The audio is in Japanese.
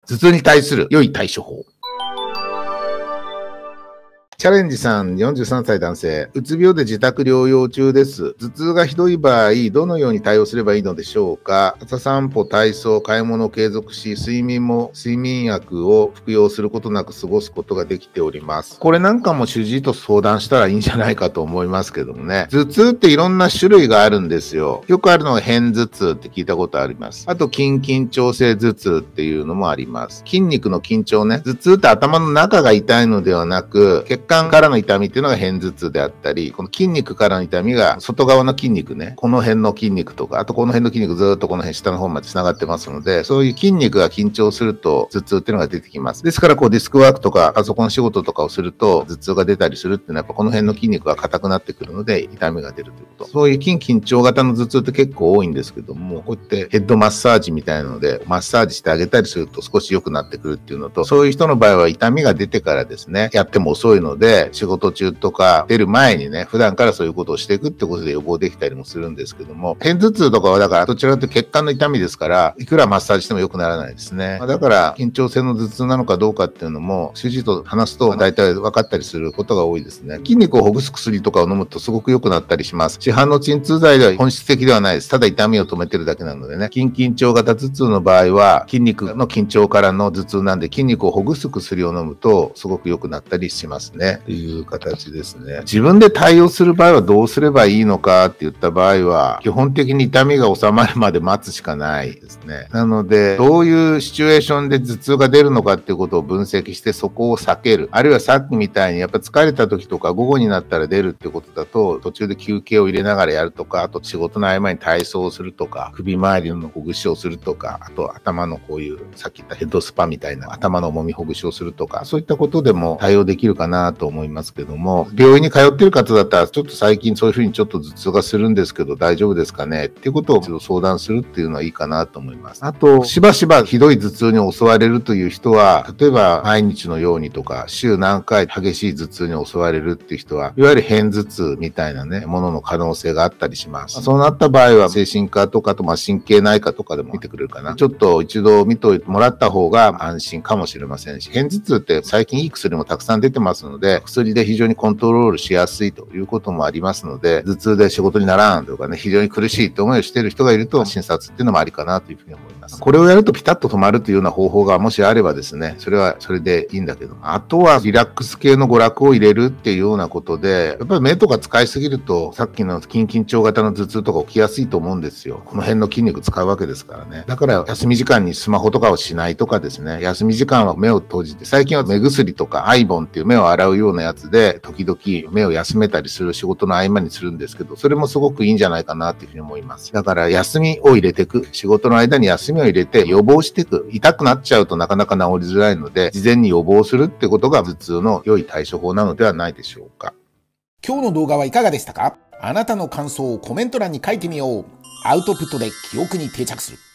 頭痛に対する良い対処法。チャレンジさん、43歳男性。うつ病で自宅療養中です。頭痛がひどい場合、どのように対応すればいいのでしょうか。朝散歩、体操、買い物を継続し、睡眠薬を服用することなく過ごすことができております。これなんかも主治医と相談したらいいんじゃないかと思いますけどもね。頭痛っていろんな種類があるんですよ。よくあるのが片頭痛って聞いたことあります。あと、筋緊張性頭痛っていうのもあります。筋肉の緊張ね。頭痛って頭の中が痛いのではなく、血管からの痛みっていうのが片頭痛であったり、この筋肉からの痛みが外側の筋肉ね、この辺の筋肉とか、あとこの辺の筋肉ずーっとこの辺下の方まで繋がってますので、そういう筋肉が緊張すると頭痛っていうのが出てきます。ですからデスクワークとかパソコン仕事とかをすると頭痛が出たりするっていうのはやっぱこの辺の筋肉が硬くなってくるので痛みが出るということ。そういう筋緊張型の頭痛って結構多いんですけども、こうやってヘッドマッサージみたいなのでマッサージしてあげたりすると少し良くなってくるっていうのと、そういう人の場合は痛みが出てからですね、やっても遅いので仕事中とか出る前にね、普段からそういうことをしていくってことで予防できたりもするんですけども、片頭痛とかはだからどちらかというと血管の痛みですから、いくらマッサージしても良くならないですね。だから緊張性の頭痛なのかどうかっていうのも主治医と話すと大体分かったりすることが多いですね。筋肉をほぐす薬とかを飲むとすごく良くなったりします。市販の鎮痛剤では本質的ではないです。ただ痛みを止めてるだけなのでね。筋緊張型頭痛の場合は筋肉の緊張からの頭痛なんで、筋肉をほぐす薬を飲むとすごく良くなったりしますね。という形ですね。自分で対応する場合はどうすればいいのかって言った場合は、基本的に痛みが収まるまで待つしかないですね。なので、どういうシチュエーションで頭痛が出るのかっていうことを分析して、そこを避ける。あるいはさっきみたいにやっぱ疲れた時とか午後になったら出るってことだと、途中で休憩を入れながらやるとか、あと仕事の合間に体操をするとか、首周りのほぐしをするとか、あと頭のこういうさっき言ったヘッドスパみたいな頭の揉みほぐしをするとか、そういったことでも対応できるかなと思いますけども、病院に通ってる方だったらちょっと最近そういうふうにちょっと頭痛がするんですけど大丈夫ですかねっていうことを一度相談するっていうのはいいかなと思います。あと、しばしばひどい頭痛に襲われるという人は、例えば毎日のようにとか、週何回激しい頭痛に襲われるっていう人は、いわゆる片頭痛みたいなね、ものの可能性があったりします。そうなった場合は、精神科とかと神経内科とかでも見てくれるかな。ちょっと一度見といてもらった方が安心かもしれませんし、片頭痛って最近いい薬もたくさん出てますので、薬で非常にコントロールしやすいということもありますので、頭痛で仕事にならんとかね、非常に苦しいって思いをしている人がいると、診察っていうのもありかなというふうに思います。これをやるとピタッと止まるというような方法がもしあればですね、それはそれでいいんだけど、あとはリラックス系の娯楽を入れるっていうようなことで、やっぱり目とか使いすぎると、さっきの筋緊張型の頭痛とか起きやすいと思うんですよ。この辺の筋肉使うわけですからね。だから休み時間にスマホとかをしないとかですね、休み時間は目を閉じて、最近は目薬とかアイボンっていう目を洗うようなやつで、時々目を休めたりする仕事の合間にするんですけど、それもすごくいいんじゃないかなというふうに思います。だから休みを入れていく。仕事の間に休みを入れて予防していく。痛くなっちゃうとなかなか治りづらいので、事前に予防するってことが頭痛の良い対処法なのではないでしょうか。 今日の動画はいかがでしたか？あなたの感想をコメント欄に書いてみよう。アウトプットで記憶に定着する。